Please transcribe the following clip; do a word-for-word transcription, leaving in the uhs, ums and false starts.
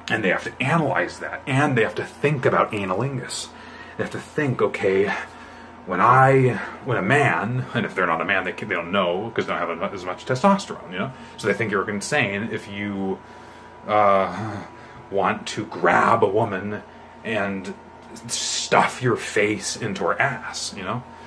And they have to analyze that, and they have to think about analingus. They have to think, okay, when I, when a man, and if they're not a man, they, can, they don't know, because they don't have as much testosterone, you know? So they think you're insane if you uh, want to grab a woman and stuff your face into her ass, you know?